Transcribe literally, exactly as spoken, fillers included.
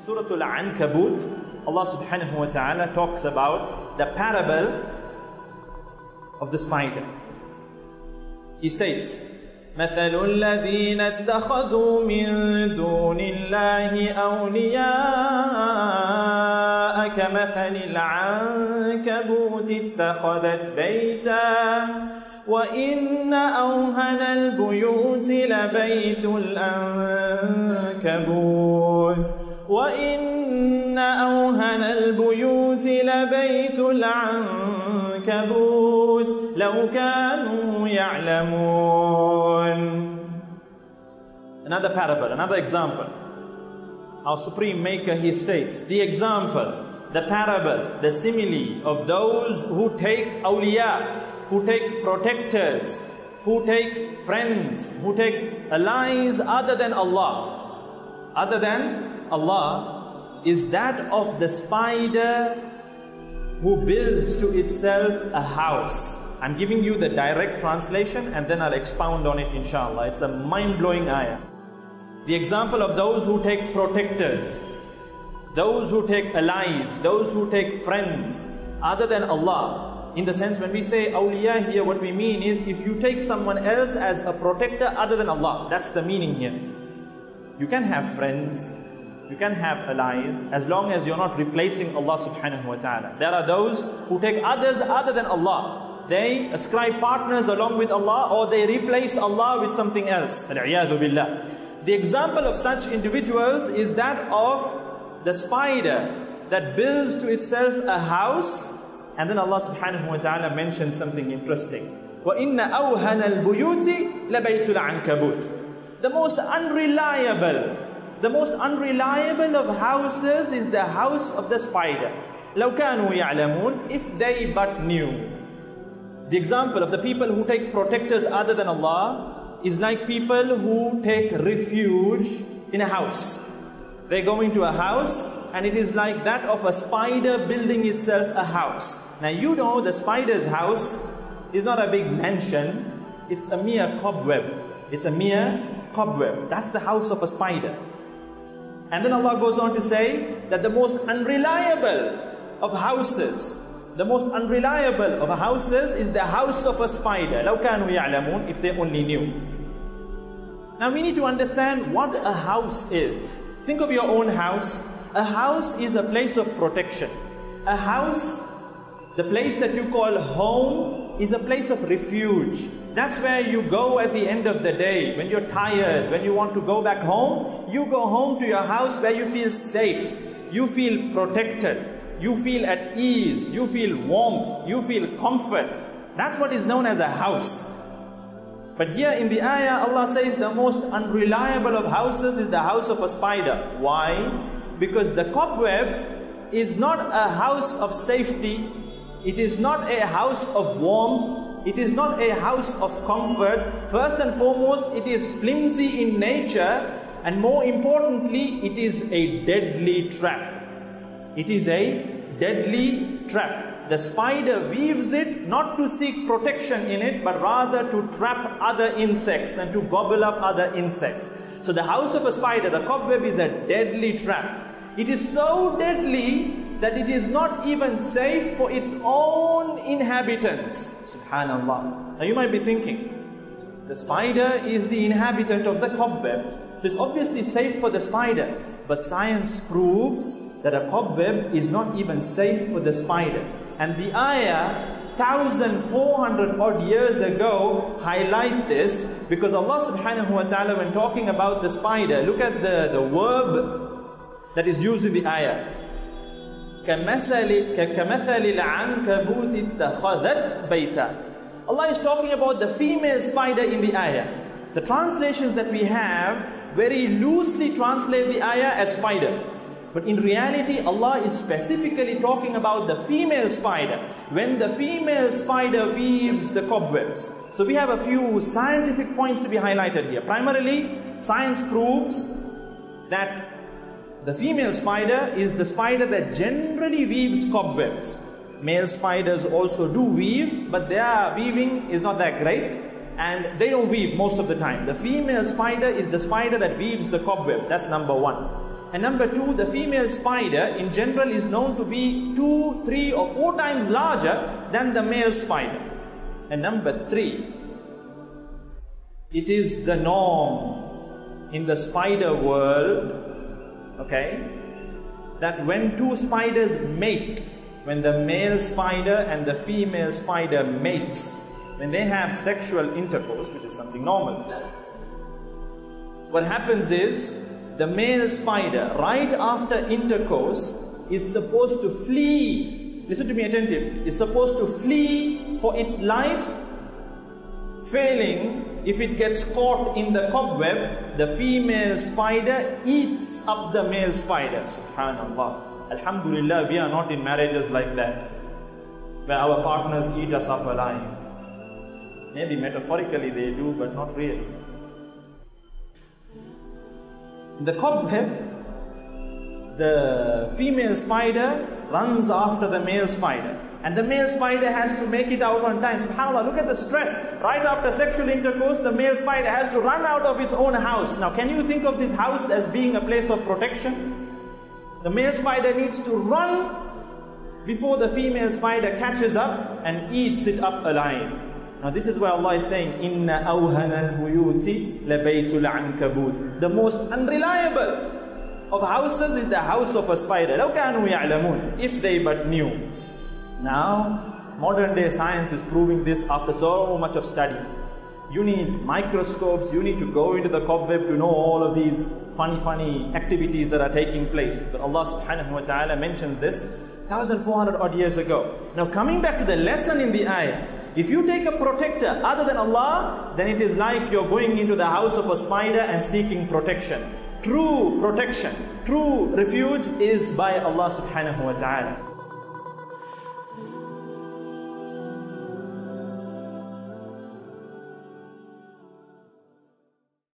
Surah Al-Ankabut, Allah subhanahu wa ta'ala talks about the parable of the spider. He states, مثل الذين اتخذوا من دون الله أولياء كمثل العنكبوت اتخذت بيتا وإن أوهن البيوت لبيت العنكبوت وإن أوهن البيوت لبيت العنكبوت لو كانوا يعلمون. Another parable, another example. Our Supreme Maker, He states, the example, the parable, the simile of those who take awliya, who take protectors, who take friends, who take allies other than Allah, other than Allah, is that of the spider who builds to itself a house. I'm giving you the direct translation and then I'll expound on it inshallah. It's a mind-blowing ayah. The example of those who take protectors, those who take allies, those who take friends other than Allah. In the sense when we say awliya here, what we mean is if you take someone else as a protector other than Allah, that's the meaning here. You can have friends, you can have allies, as long as you're not replacing Allah subhanahu wa ta'ala. There are those who take others other than Allah. They ascribe partners along with Allah, or they replace Allah with something else. Al-'iyadhu billah. The example of such individuals is that of the spider that builds to itself a house, and then Allah subhanahu wa ta'ala mentions something interesting. وَإِنَّ أَوْهَنَ الْبُيُوتِ لَبَيْتُ الْعَنْكَبُوتِ. The most unreliable, the most unreliable of houses is the house of the spider. لَوْ كَانُوا يَعْلَمُونَ. If they but knew. The example of the people who take protectors other than Allah is like people who take refuge in a house. They go into a house and it is like that of a spider building itself a house. Now you know the spider's house is not a big mansion, it's a mere cobweb. It's a mere cobweb. That's the house of a spider. And then Allah goes on to say that the most unreliable of houses, the most unreliable of houses is the house of a spider. لَوْ كَانُوا يَعْلَمُونَ. If they only knew. Now we need to understand what a house is. Think of your own house. A house is a place of protection. A house, the place that you call home, is a place of refuge. That's where you go at the end of the day. When you're tired, when you want to go back home, you go home to your house where you feel safe, you feel protected, you feel at ease, you feel warmth, you feel comfort. That's what is known as a house. But here in the ayah, Allah says the most unreliable of houses is the house of a spider. Why? Because the cobweb is not a house of safety, it is not a house of warmth, it is not a house of comfort. First and foremost, it is flimsy in nature, and more importantly, it is a deadly trap. It is a deadly trap. The spider weaves it not to seek protection in it, but rather to trap other insects and to gobble up other insects. So the house of a spider, the cobweb, is a deadly trap. It is so deadly that it is not even safe for its own inhabitants. Subhanallah. Now you might be thinking, the spider is the inhabitant of the cobweb, so it's obviously safe for the spider. But science proves that a cobweb is not even safe for the spider. And the ayah, one thousand four hundred odd years ago, highlight this, because Allah subhanahu wa ta'ala, when talking about the spider, look at the, the verb that is used in the ayah. كَمَثَلِ الْعَنْكَبُوتِ اتَّخَذَتْ بَيْتًا. Allah is talking about the female spider in the ayah. The translations that we have very loosely translate the ayah as spider. But in reality, Allah is specifically talking about the female spider. When the female spider weaves the cobwebs. So we have a few scientific points to be highlighted here. Primarily, science proves that the female spider is the spider that generally weaves cobwebs. Male spiders also do weave, but their weaving is not that great, and they don't weave most of the time. The female spider is the spider that weaves the cobwebs. That's number one. And number two, the female spider in general is known to be two, three or four times larger than the male spider. And number three, it is the norm in the spider world, okay, that when two spiders mate, when the male spider and the female spider mates, when they have sexual intercourse, which is something normal, what happens is the male spider, right after intercourse, is supposed to flee. Listen to me attentively. Is supposed to flee for its life. Failing, if it gets caught in the cobweb, the female spider eats up the male spider. Subhanallah. Alhamdulillah, we are not in marriages like that, where our partners eat us up alive. Maybe metaphorically they do, but not really. In the cobweb, the female spider runs after the male spider, and the male spider has to make it out on time. SubhanAllah, look at the stress. Right after sexual intercourse, the male spider has to run out of its own house. Now, can you think of this house as being a place of protection? The male spider needs to run before the female spider catches up and eats it up alive. Now this is where Allah is saying, Inna awhana al-buyuti labaytul ankabut. The most unreliable of houses is the house of a spider. Law kanu ya'lamun. If they but knew. Now, modern day science is proving this after so much of study. You need microscopes, you need to go into the cobweb to know all of these funny, funny activities that are taking place. But Allah subhanahu wa ta'ala mentions this one thousand four hundred odd years ago. Now coming back to the lesson in the ayah, if you take a protector other than Allah, then it is like you're going into the house of a spider and seeking protection. True protection, true refuge is by Allah subhanahu wa ta'ala.